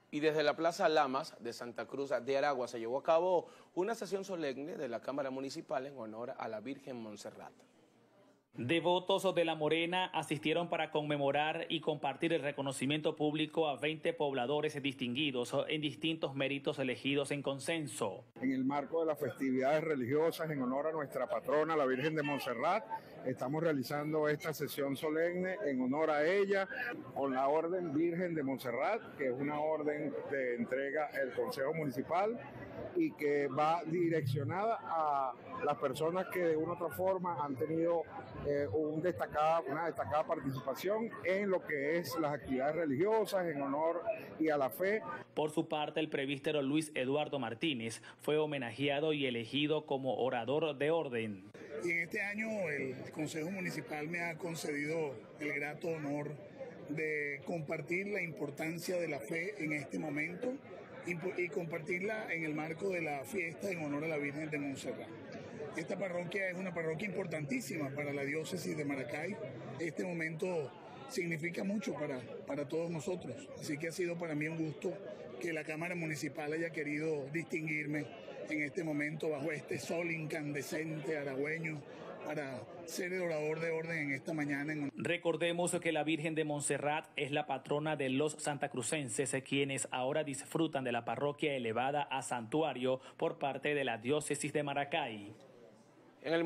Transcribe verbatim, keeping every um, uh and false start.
Y desde la Plaza Lamas de Santa Cruz de Aragua se llevó a cabo una sesión solemne de la Cámara Municipal en honor a la Virgen Montserrat. Devotos de La Morena asistieron para conmemorar y compartir el reconocimiento público a veinte pobladores distinguidos en distintos méritos elegidos en consenso. En el marco de las festividades religiosas en honor a nuestra patrona, la Virgen de Montserrat, estamos realizando esta sesión solemne en honor a ella con la Orden Virgen de Montserrat, que es una orden que entrega el Consejo Municipal y que va direccionada a las personas que de una u otra forma han tenido eh, un destacada, una destacada participación en lo que es las actividades religiosas en honor y a la fe. Por su parte, el presbítero Luis Eduardo Martínez fue homenajeado y elegido como orador de orden. Y en este año el Consejo Municipal me ha concedido el grato honor de compartir la importancia de la fe en este momento y compartirla en el marco de la fiesta en honor a la Virgen de Montserrat. Esta parroquia es una parroquia importantísima para la diócesis de Maracay. Este momento significa mucho para, para todos nosotros, así que ha sido para mí un gusto que la Cámara Municipal haya querido distinguirme en este momento bajo este sol incandescente aragüeño para ser el orador de orden en esta mañana. Recordemos que la Virgen de Montserrat es la patrona de los santacrucenses, quienes ahora disfrutan de la parroquia elevada a santuario por parte de la diócesis de Maracay.